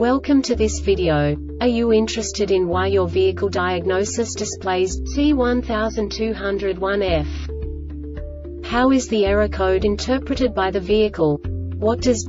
Welcome to this video. Are you interested in why your vehicle diagnosis displays C1201F? How is the error code interpreted by the vehicle? What does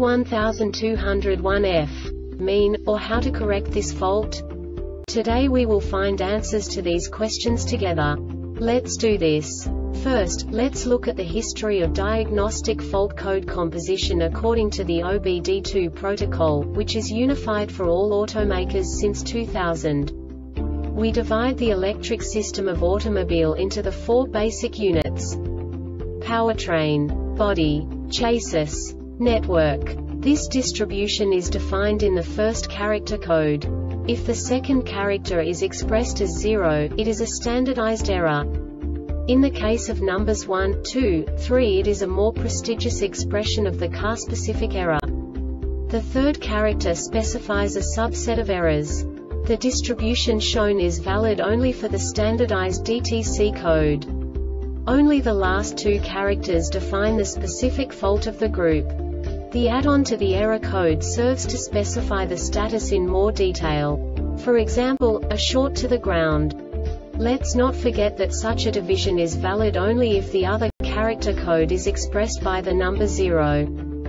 C1201F mean, or how to correct this fault? Today we will find answers to these questions together. Let's do this. First, let's look at the history of diagnostic fault code composition according to the OBD2 protocol, which is unified for all automakers since 2000. We divide the electric system of automobile into the four basic units: powertrain, body, chassis, network. This distribution is defined in the first character code. If the second character is expressed as 0, it is a standardized error. In the case of numbers 1, 2, 3, it is a more prestigious expression of the car-specific error. The third character specifies a subset of errors. The distribution shown is valid only for the standardized DTC code. Only the last two characters define the specific fault of the group. The add-on to the error code serves to specify the status in more detail. For example, a short to the ground. Let's not forget that such a division is valid only if the other character code is expressed by the number 0.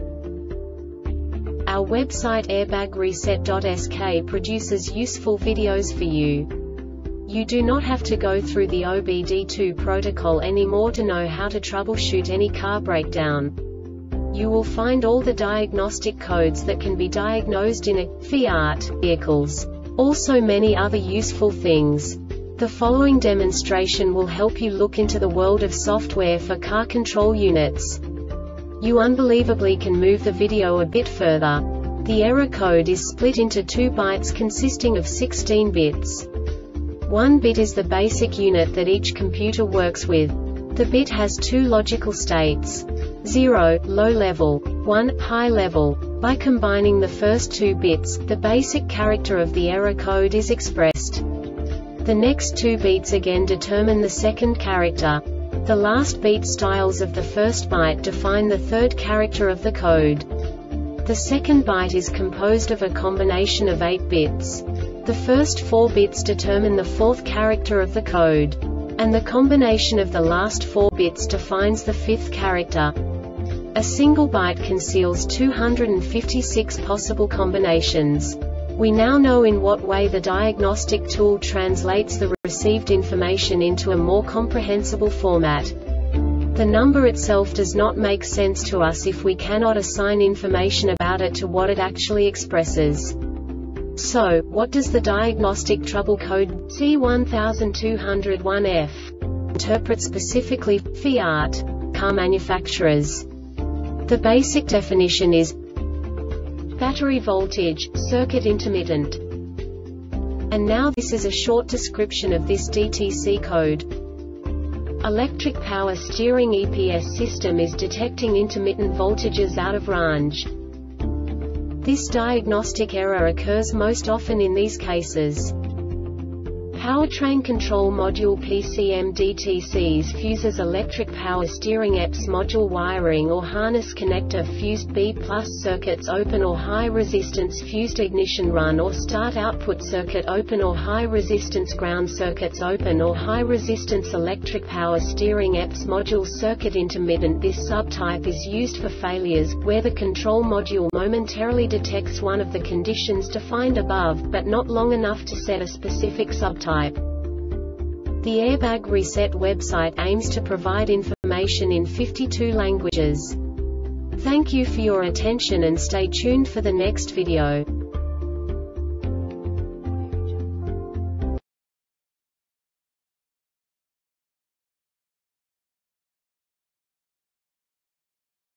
Our website airbagreset.sk produces useful videos for you. You do not have to go through the OBD2 protocol anymore to know how to troubleshoot any car breakdown. You will find all the diagnostic codes that can be diagnosed in a Fiat vehicles. Also many other useful things. The following demonstration will help you look into the world of software for car control units. You unbelievably can move the video a bit further. The error code is split into 2 bytes consisting of 16 bits. 1 bit is the basic unit that each computer works with. The bit has 2 logical states: 0, low level, 1, high level. By combining the first 2 bits, the basic character of the error code is expressed. The next 2 beats again determine the second character. The last beat styles of the first byte define the third character of the code. The second byte is composed of a combination of 8 bits. The first 4 bits determine the fourth character of the code. And the combination of the last 4 bits defines the fifth character. A single byte conceals 256 possible combinations. We now know in what way the diagnostic tool translates the received information into a more comprehensible format. The number itself does not make sense to us if we cannot assign information about it to what it actually expresses. So, what does the diagnostic trouble code C1201F interpret specifically for Fiat car manufacturers? The basic definition is battery voltage, circuit intermittent. And now this is a short description of this DTC code. Electric power steering EPS system is detecting intermittent voltages out of range. This diagnostic error occurs most often in these cases: powertrain control module PCM DTCs fuses electric power steering EPS module wiring or harness connector fused B+ circuits open or high resistance fused ignition run or start output circuit open or high resistance ground circuits open or high resistance electric power steering EPS module circuit intermittent. This subtype is used for failures where the control module momentarily detects one of the conditions defined above, but not long enough to set a specific subtype. The Airbag Reset website aims to provide information in 52 languages. Thank you for your attention and stay tuned for the next video.